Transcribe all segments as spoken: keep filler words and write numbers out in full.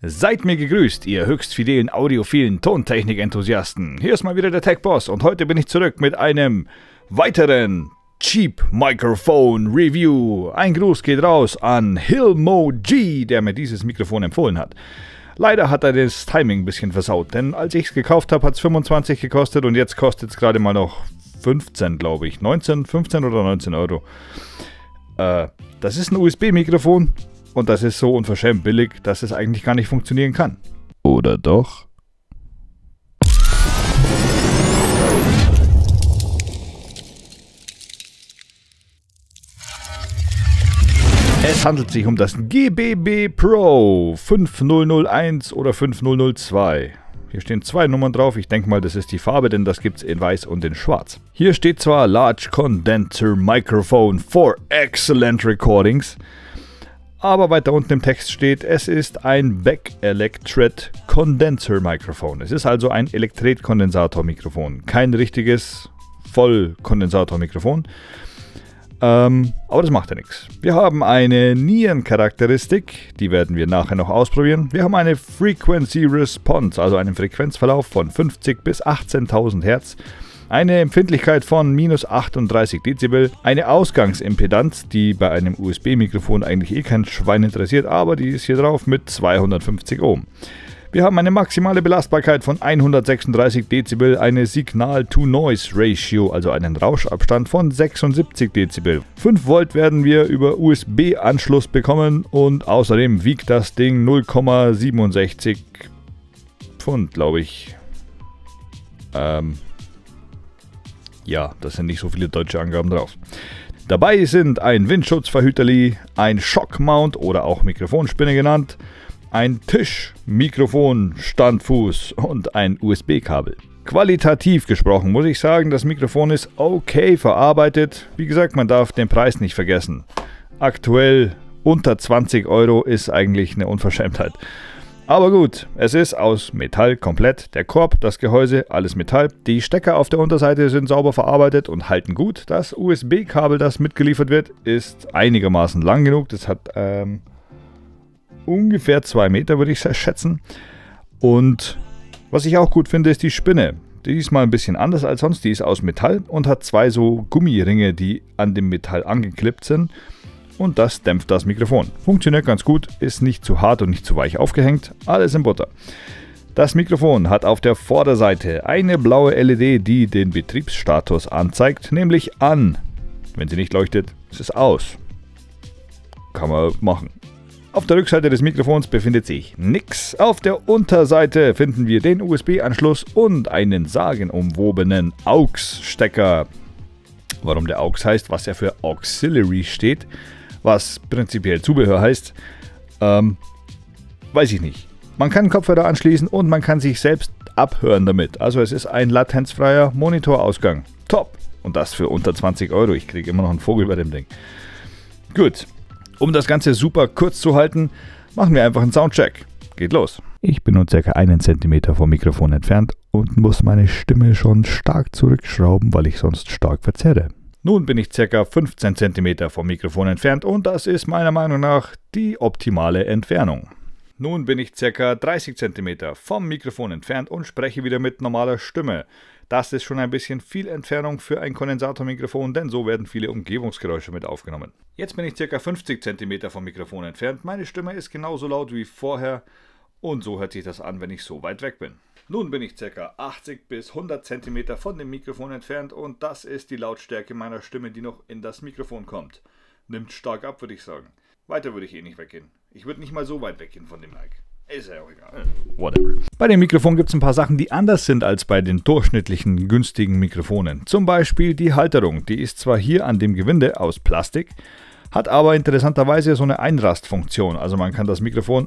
Seid mir gegrüßt, ihr höchst fidelen, audiophilen Tontechnik-Enthusiasten. Hier ist mal wieder der Tech-Boss und heute bin ich zurück mit einem weiteren Cheap Microphone Review. Ein Gruß geht raus an Hilmo G, der mir dieses Mikrofon empfohlen hat. Leider hat er das Timing ein bisschen versaut, denn als ich es gekauft habe, hat es fünfundzwanzig gekostet und jetzt kostet es gerade mal noch fünfzehn, glaube ich. neunzehn, fünfzehn oder neunzehn Euro. Äh, das ist ein U S B-Mikrofon. Und das ist so unverschämt billig, dass es eigentlich gar nicht funktionieren kann. Oder doch? Es handelt sich um das G B B Pro fünf null null eins oder fünf null null zwei. Hier stehen zwei Nummern drauf. Ich denke mal, das ist die Farbe, denn das gibt es in weiß und in schwarz. Hier steht zwar Large Condenser Microphone for excellent recordings. Aber weiter unten im Text steht, es ist ein Back-Electret Condenser Mikrofon. Es ist also ein Elektret-Kondensator-Mikrofon. Kein richtiges Vollkondensator-Mikrofon. Ähm, aber das macht ja nichts. Wir haben eine Nierencharakteristik, die werden wir nachher noch ausprobieren. Wir haben eine Frequency Response, also einen Frequenzverlauf von fünfzig bis achtzehntausend Hertz. Eine Empfindlichkeit von minus achtunddreißig Dezibel, eine Ausgangsimpedanz, die bei einem U S B-Mikrofon eigentlich eh kein Schwein interessiert, aber die ist hier drauf mit zweihundertfünfzig Ohm. Wir haben eine maximale Belastbarkeit von hundertsechsunddreißig Dezibel, eine Signal-to-Noise-Ratio, also einen Rauschabstand von sechsundsiebzig Dezibel. fünf Volt werden wir über U S B-Anschluss bekommen und außerdem wiegt das Ding null Komma siebenundsechzig Pfund, glaube ich. Ähm... Ja, das sind nicht so viele deutsche Angaben drauf. Dabei sind ein Windschutzverhüterli, ein Shock-Mount oder auch Mikrofonspinne genannt, ein Tisch, Mikrofon, Standfuß und ein U S B-Kabel. Qualitativ gesprochen muss ich sagen, das Mikrofon ist okay verarbeitet. Wie gesagt, man darf den Preis nicht vergessen. Aktuell unter zwanzig Euro ist eigentlich eine Unverschämtheit. Aber gut, es ist aus Metall komplett. Der Korb, das Gehäuse, alles Metall. Die Stecker auf der Unterseite sind sauber verarbeitet und halten gut. Das U S B-Kabel, das mitgeliefert wird, ist einigermaßen lang genug. Das hat ähm, ungefähr zwei Meter, würde ich schätzen. Und was ich auch gut finde, ist die Spinne. Die ist mal ein bisschen anders als sonst. Die ist aus Metall und hat zwei so Gummiringe, die an dem Metall angeklippt sind. Und das dämpft das Mikrofon. Funktioniert ganz gut, ist nicht zu hart und nicht zu weich aufgehängt, alles in Butter. Das Mikrofon hat auf der Vorderseite eine blaue L E D, die den Betriebsstatus anzeigt, nämlich an. Wenn sie nicht leuchtet, ist es aus. Kann man machen. Auf der Rückseite des Mikrofons befindet sich nichts. Auf der Unterseite finden wir den U S B-Anschluss und einen sagenumwobenen A U X-Stecker. Warum der A U X heißt, was ja für Auxiliary steht, was prinzipiell Zubehör heißt, ähm, weiß ich nicht. Man kann Kopfhörer anschließen und man kann sich selbst abhören damit. Also es ist ein latenzfreier Monitorausgang. Top! Und das für unter zwanzig Euro. Ich kriege immer noch einen Vogel bei dem Ding. Gut, um das Ganze super kurz zu halten, machen wir einfach einen Soundcheck. Geht los. Ich bin nun ca. einen Zentimeter vom Mikrofon entfernt und muss meine Stimme schon stark zurückschrauben, weil ich sonst stark verzerre. Nun bin ich ca. fünfzehn Zentimeter vom Mikrofon entfernt und das ist meiner Meinung nach die optimale Entfernung. Nun bin ich ca. dreißig Zentimeter vom Mikrofon entfernt und spreche wieder mit normaler Stimme. Das ist schon ein bisschen viel Entfernung für ein Kondensatormikrofon, denn so werden viele Umgebungsgeräusche mit aufgenommen. Jetzt bin ich ca. fünfzig Zentimeter vom Mikrofon entfernt. Meine Stimme ist genauso laut wie vorher und so hört sich das an, wenn ich so weit weg bin. Nun bin ich ca. achtzig bis hundert Zentimeter von dem Mikrofon entfernt und das ist die Lautstärke meiner Stimme, die noch in das Mikrofon kommt. Nimmt stark ab, würde ich sagen. Weiter würde ich eh nicht weggehen. Ich würde nicht mal so weit weggehen von dem Mic. Ist ja auch egal. Whatever. Bei dem Mikrofon gibt es ein paar Sachen, die anders sind als bei den durchschnittlichen günstigen Mikrofonen. Zum Beispiel die Halterung. Die ist zwar hier an dem Gewinde aus Plastik, hat aber interessanterweise so eine Einrastfunktion. Also man kann das Mikrofon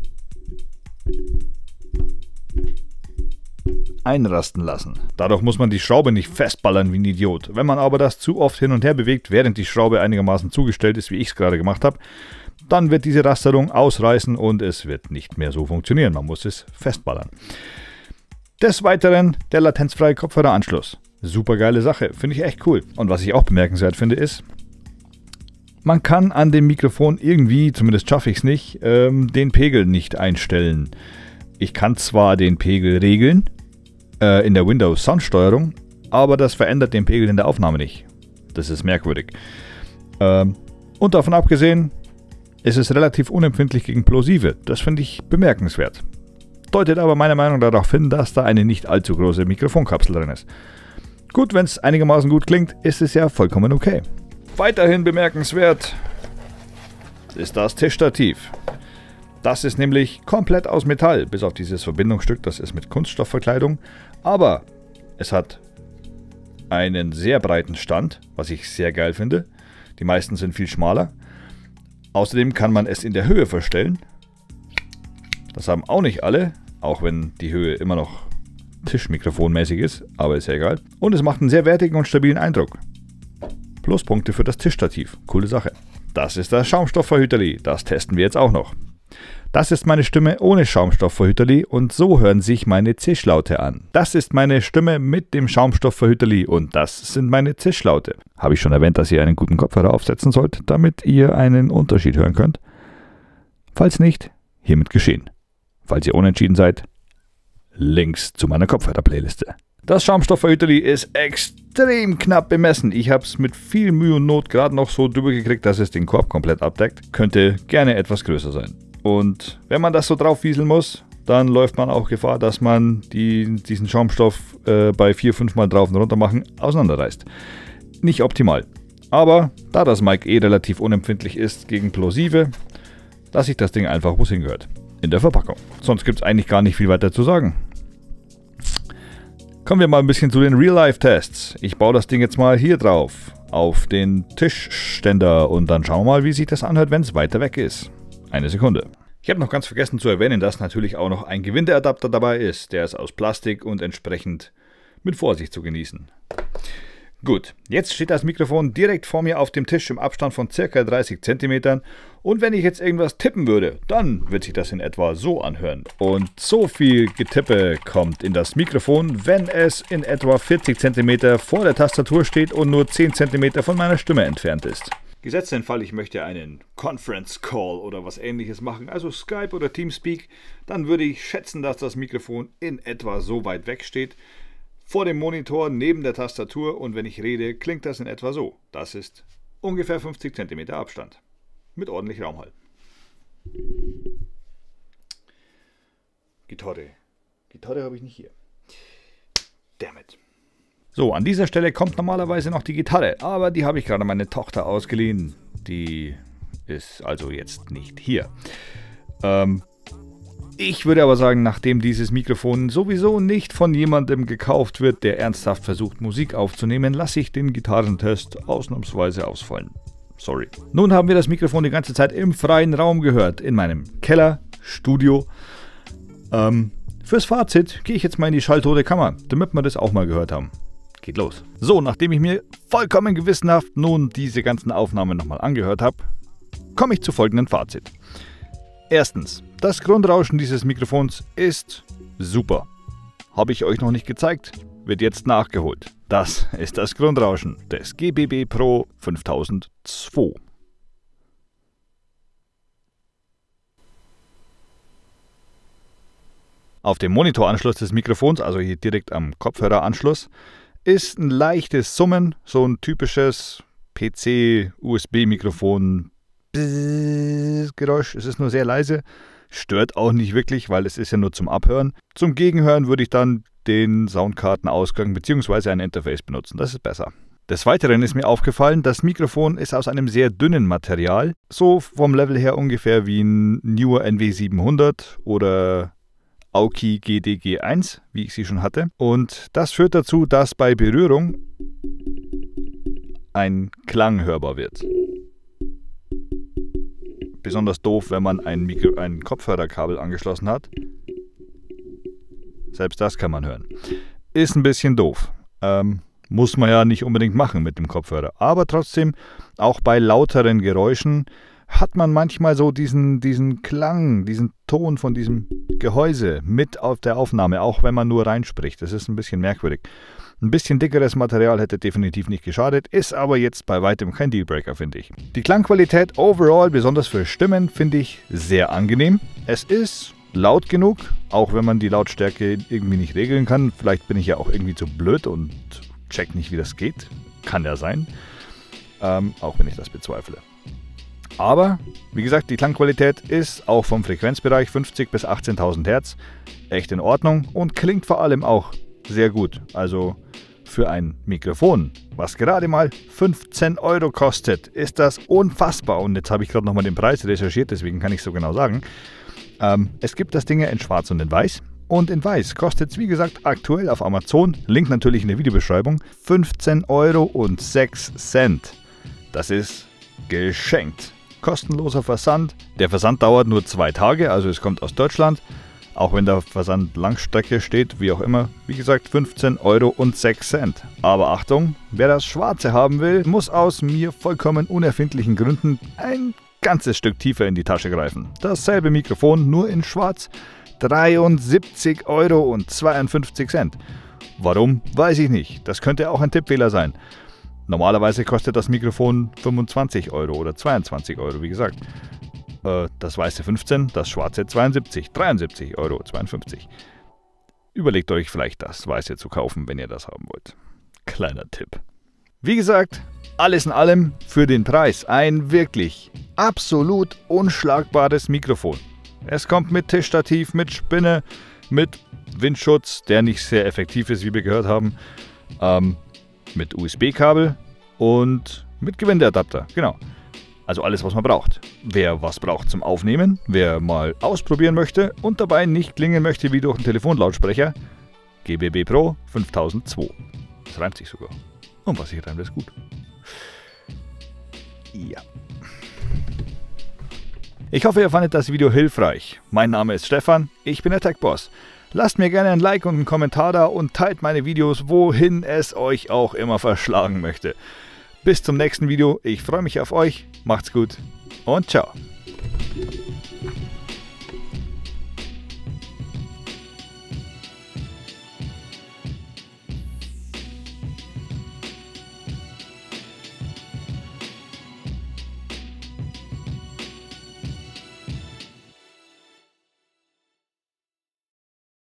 einrasten lassen. Dadurch muss man die Schraube nicht festballern wie ein Idiot. Wenn man aber das zu oft hin und her bewegt, während die Schraube einigermaßen zugestellt ist, wie ich es gerade gemacht habe, dann wird diese Rasterung ausreißen und es wird nicht mehr so funktionieren. Man muss es festballern. Des Weiteren der latenzfreie Kopfhöreranschluss. Super geile Sache, finde ich echt cool. Und was ich auch bemerkenswert finde ist, Man kann an dem Mikrofon irgendwie, zumindest schaffe ich es nicht, ähm, den Pegel nicht einstellen. Ich kann zwar den Pegel regeln äh, in der Windows Soundsteuerung, aber das verändert den Pegel in der Aufnahme nicht. Das ist merkwürdig. Ähm, und davon abgesehen ist es relativ unempfindlich gegen Plosive. Das finde ich bemerkenswert. Deutet aber meiner Meinung nach darauf hin, dass da eine nicht allzu große Mikrofonkapsel drin ist. Gut, wenn es einigermaßen gut klingt, ist es ja vollkommen okay. Weiterhin bemerkenswert ist das Tischstativ. Das ist nämlich komplett aus Metall, bis auf dieses Verbindungsstück, das ist mit Kunststoffverkleidung. Aber es hat einen sehr breiten Stand, was ich sehr geil finde. Die meisten sind viel schmaler. Außerdem kann man es in der Höhe verstellen. Das haben auch nicht alle, auch wenn die Höhe immer noch tischmikrofonmäßig ist, aber ist ja egal. Und es macht einen sehr wertigen und stabilen Eindruck. Pluspunkte für das Tischstativ. Coole Sache. Das ist das Schaumstoffverhüterli. Das testen wir jetzt auch noch. Das ist meine Stimme ohne Schaumstoffverhüterli und so hören sich meine Zischlaute an. Das ist meine Stimme mit dem Schaumstoffverhüterli und das sind meine Zischlaute. Habe ich schon erwähnt, dass ihr einen guten Kopfhörer aufsetzen sollt, damit ihr einen Unterschied hören könnt? Falls nicht, hiermit geschehen. Falls ihr unentschieden seid, Links zu meiner Kopfhörer-Playliste. Das Schaumstoffverhüterli ist extrem knapp bemessen. Ich habe es mit viel Mühe und Not gerade noch so drüber gekriegt, dass es den Korb komplett abdeckt. Könnte gerne etwas größer sein. Und wenn man das so drauf wieseln muss, dann läuft man auch Gefahr, dass man die, diesen Schaumstoff äh, bei vier, fünf Mal drauf und runter machen auseinanderreißt. Nicht optimal. Aber da das Mic eh relativ unempfindlich ist gegen Plosive, lasse ich das Ding einfach, wo es hingehört. In der Verpackung. Sonst gibt es eigentlich gar nicht viel weiter zu sagen. Kommen wir mal ein bisschen zu den Real-Life-Tests. Ich baue das Ding jetzt mal hier drauf, auf den Tischständer und dann schauen wir mal, wie sich das anhört, wenn es weiter weg ist. Eine Sekunde. Ich habe noch ganz vergessen zu erwähnen, dass natürlich auch noch ein Gewindeadapter dabei ist. Der ist aus Plastik und entsprechend mit Vorsicht zu genießen. Gut, jetzt steht das Mikrofon direkt vor mir auf dem Tisch im Abstand von ca. dreißig Zentimetern. Und wenn ich jetzt irgendwas tippen würde, dann wird sich das in etwa so anhören. Und so viel Getippe kommt in das Mikrofon, wenn es in etwa vierzig Zentimeter vor der Tastatur steht und nur zehn Zentimeter von meiner Stimme entfernt ist. Gesetzt den Fall, ich möchte einen Conference Call oder was ähnliches machen, also Skype oder Teamspeak, dann würde ich schätzen, dass das Mikrofon in etwa so weit weg steht. Vor dem Monitor neben der Tastatur und wenn ich rede, klingt das in etwa so. Das ist ungefähr fünfzig Zentimeter Abstand. Mit ordentlich Raumhall. Gitarre. Gitarre habe ich nicht hier. Dammit. So, an dieser Stelle kommt normalerweise noch die Gitarre, aber die habe ich gerade meine Tochter ausgeliehen. Die ist also jetzt nicht hier. Ähm... Ich würde aber sagen, nachdem dieses Mikrofon sowieso nicht von jemandem gekauft wird, der ernsthaft versucht, Musik aufzunehmen, lasse ich den Gitarrentest ausnahmsweise ausfallen. Sorry. Nun haben wir das Mikrofon die ganze Zeit im freien Raum gehört, in meinem Keller, Studio. Ähm, fürs Fazit gehe ich jetzt mal in die schalltote Kammer, damit wir das auch mal gehört haben. Geht los. So, nachdem ich mir vollkommen gewissenhaft nun diese ganzen Aufnahmen nochmal angehört habe, komme ich zu folgendem Fazit. Erstens, das Grundrauschen dieses Mikrofons ist super. Habe ich euch noch nicht gezeigt, wird jetzt nachgeholt. Das ist das Grundrauschen des G B B Pro fünftausendzwei. Auf dem Monitoranschluss des Mikrofons, also hier direkt am Kopfhöreranschluss, ist ein leichtes Summen, so ein typisches P C-U S B-Mikrofon. Geräusch, es ist nur sehr leise, stört auch nicht wirklich, weil es ist ja nur zum Abhören. Zum Gegenhören würde ich dann den Soundkartenausgang bzw. ein Interface benutzen, das ist besser. Des Weiteren ist mir aufgefallen, das Mikrofon ist aus einem sehr dünnen Material, so vom Level her ungefähr wie ein Newer N W siebenhundert oder Aoki G D G eins, wie ich sie schon hatte. Und das führt dazu, dass bei Berührung ein Klang hörbar wird. Besonders doof, wenn man ein, Mikro, ein Kopfhörerkabel angeschlossen hat. Selbst das kann man hören. Ist ein bisschen doof. Ähm, muss man ja nicht unbedingt machen mit dem Kopfhörer. Aber trotzdem, auch bei lauteren Geräuschen hat man manchmal so diesen, diesen Klang, diesen Ton von diesem Gehäuse mit auf der Aufnahme, auch wenn man nur reinspricht. Das ist ein bisschen merkwürdig. Ein bisschen dickeres Material hätte definitiv nicht geschadet, ist aber jetzt bei weitem kein Dealbreaker, finde ich. Die Klangqualität overall, besonders für Stimmen, finde ich sehr angenehm. Es ist laut genug, auch wenn man die Lautstärke irgendwie nicht regeln kann. Vielleicht bin ich ja auch irgendwie zu blöd und check nicht, wie das geht. Kann ja sein. Ähm, auch wenn ich das bezweifle. Aber, wie gesagt, die Klangqualität ist auch vom Frequenzbereich fünfzig bis achtzehntausend Hertz echt in Ordnung und klingt vor allem auch sehr gut. Also für ein Mikrofon, was gerade mal fünfzehn Euro kostet, ist das unfassbar. Und jetzt habe ich gerade nochmal den Preis recherchiert, deswegen kann ich es so genau sagen. Ähm, es gibt das Ding in schwarz und in weiß. Und in weiß kostet es, wie gesagt, aktuell auf Amazon, Link natürlich in der Videobeschreibung, fünfzehn Euro und sechs Cent. Das ist geschenkt. Kostenloser Versand. Der Versand dauert nur zwei Tage, also es kommt aus Deutschland. Auch wenn der Versand Langstrecke steht, wie auch immer. Wie gesagt, fünfzehn Euro und sechs Cent. Aber Achtung, wer das Schwarze haben will, muss aus mir vollkommen unerfindlichen Gründen ein ganzes Stück tiefer in die Tasche greifen. Dasselbe Mikrofon, nur in Schwarz. dreiundsiebzig Euro und zweiundfünfzig Cent. Warum? Weiß ich nicht. Das könnte auch ein Tippfehler sein. Normalerweise kostet das Mikrofon fünfundzwanzig Euro oder zweiundzwanzig Euro, wie gesagt. Das weiße fünfzehn, das schwarze zweiundsiebzig, dreiundsiebzig Euro zweiundfünfzig. Überlegt euch vielleicht das weiße zu kaufen, wenn ihr das haben wollt. Kleiner Tipp. Wie gesagt, alles in allem für den Preis ein wirklich absolut unschlagbares Mikrofon. Es kommt mit Tischstativ, mit Spinne, mit Windschutz, der nicht sehr effektiv ist, wie wir gehört haben, ähm, mit U S B-Kabel und mit Gewindeadapter, genau. Also alles, was man braucht. Wer was braucht zum Aufnehmen, wer mal ausprobieren möchte und dabei nicht klingen möchte wie durch einen Telefonlautsprecher, G B B Pro fünftausendzwei. Das reimt sich sogar. Und was sich reimt, ist gut. Ja. Ich hoffe, ihr fandet das Video hilfreich. Mein Name ist Stefan, ich bin der TechBoss. Lasst mir gerne ein Like und einen Kommentar da und teilt meine Videos, wohin es euch auch immer verschlagen möchte. Bis zum nächsten Video, ich freue mich auf euch, macht's gut und ciao.